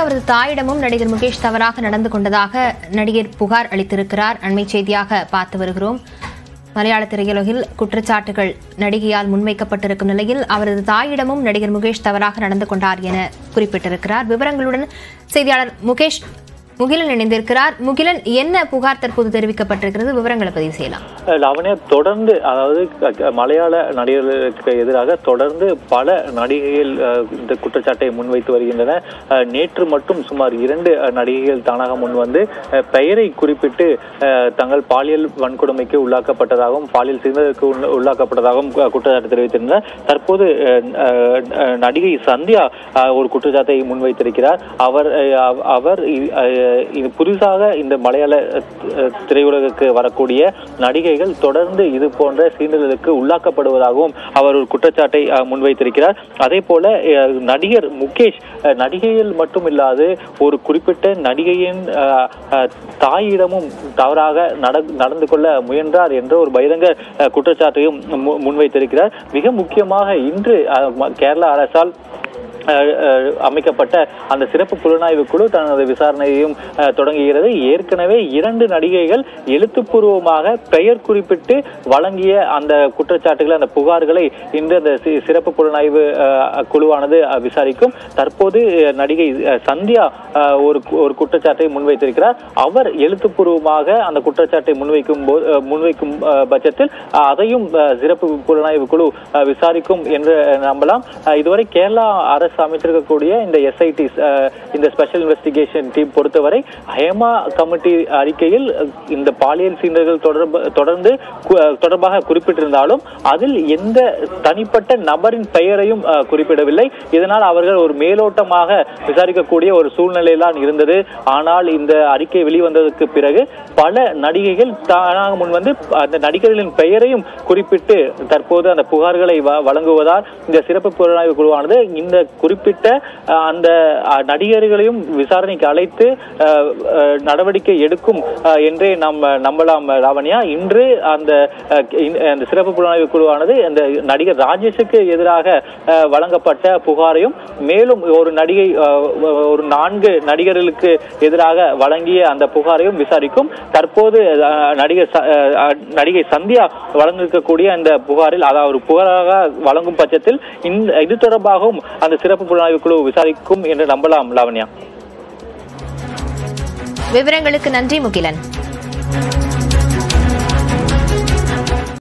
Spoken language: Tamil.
அவரது தாயிடமும் நடிகர் முகேஷ் தவறாக நடந்து கொண்டதாக நடிகர் புகார் அளித்திருக்கிறார். அண்மை செய்தியாக பார்த்து வருகிறோம். மலையாள திரையுலகில் குற்றச்சாட்டுகள் நடிகையால் முன்வைக்கப்பட்டிருக்கும் நிலையில் அவரது தாயிடமும் நடிகர் முகேஷ் தவறாக நடந்து கொண்டார் என குறிப்பிட்டிருக்கிறார். விவரங்களுடன் செய்தியாளர் முகிலன் இணைந்திருக்கிறார். முகிலன், என்ன புகார் தற்போது தெரிவிக்கப்பட்டிருக்கிறது? விவரங்களை பதிவு செய்யலாம். லாவண்யா, தொடர்ந்து அதாவது மலையாள நடிகர்களுக்கு எதிராக தொடர்ந்து பல நடிகைகள் இந்த குற்றச்சாட்டை முன்வைத்து வருகின்றன. நேற்று மட்டும் சுமார் 2 நடிகைகள் தானாக முன்வந்து பெயரை குறிப்பிட்டு தங்கள் பாலியல் வன்கொடுமைக்கு உள்ளாக்கப்பட்டதாகவும் பாலியல் சீண்டலுக்கு உள்ளாக்கப்பட்டதாகவும் குற்றச்சாட்டு தெரிவித்திருந்தனர். தற்போது நடிகை சந்தியா ஒரு குற்றச்சாட்டை முன்வைத்திருக்கிறார். அவர் புதுசாக இந்த மலையாள திரையுலகுக்கு வரக்கூடிய நடிகைகள் தொடர்ந்து இது போன்ற சீண்டலுக்கு உள்ளாக்கப்படுவதாகவும் அவர் ஒரு குற்றச்சாட்டை முன்வைத்திருக்கிறார். அதே போல நடிகர் முகேஷ் நடிகைகள் மட்டும் இல்லாது ஒரு குறிப்பிட்ட நடிகையின் தாயிடமும் தவறாக நடந்து கொள்ள முயன்றார் என்ற ஒரு பகிரங்க குற்றச்சாட்டையும் முன்வைத்திருக்கிறார். மிக முக்கியமாக இன்று கேரளா அரசால் அமைக்கப்பட்ட அந்த சிறப்பு புலனாய்வு குழு தனது விசாரணையையும் தொடங்குகிறது. ஏற்கனவே 2 நடிகைகள் எழுத்துப்பூர்வமாக பெயர் குறிப்பிட்டு வழங்கிய அந்த குற்றச்சாட்டுகளை, அந்த புகார்களை இன்று அந்த சிறப்பு புலனாய்வு குழுவானது விசாரிக்கும். தற்போது நடிகை சந்தியா ஒரு குற்றச்சாட்டை முன்வைத்திருக்கிறார். அவர் எழுத்துப்பூர்வமாக அந்த குற்றச்சாட்டை முன்வைக்கும் பட்சத்தில் அதையும் சிறப்பு புலனாய்வு குழு விசாரிக்கும் என்று நம்பலாம். இதுவரை கேரளா அரசு அமைத்திருக்கக்கூடிய இந்த SIT, இந்த ஸ்பெஷல் இன்வெஸ்டிகேஷன் டீம் பொறுத்தவரை ஹேமா கமிட்டி அறிக்கையில் இந்த பாலியல் சீண்டல்கள் தொடர்பாக குறிப்பிட்டிருந்தாலும் அதில் எந்த தனிப்பட்ட நபரின் பெயரையும் குறிப்பிடவில்லை. இதனால் அவர்கள் ஒரு மேலோட்டமாக விசாரிக்கக்கூடிய ஒரு சூழ்நிலையில்தான் இருந்தது. ஆனால் இந்த அறிக்கை வெளிவந்ததற்கு பிறகு பல நடிகைகள் தானாக முன்வந்து அந்த நடிகர்களின் பெயரையும் குறிப்பிட்டு தற்போது அந்த புகார்களை வழங்குவதால் இந்த சிறப்பு புலனாய்வு குழுவானது இந்த குறிப்பிட்ட அந்த நடிகர்களையும் விசாரணைக்கு அழைத்து நடவடிக்கை எடுக்கும் என்றே நாம் நம்பலாம். லாவண்யா, இன்று அந்த சிறப்பு புலனாய்வு குழுவானது அந்த நடிகர் ராஜேஷுக்கு எதிராக வழங்கப்பட்ட புகாரையும் மேலும் ஒரு 4 நடிகர்களுக்கு எதிராக வழங்கிய அந்த புகாரையும் விசாரிக்கும். தற்போது நடிகை சந்தியா வழங்கிருக்கக்கூடிய அந்த புகாரில் அதாவது புகாராக வழங்கும் பட்சத்தில் இது தொடர்பாகவும் அந்த சிறப்பு புலனாய்வு குழு விசாரிக்கும் என்று நம்பலாம். லாவண்யா, விவரங்களுக்கு நன்றி முகிலன்.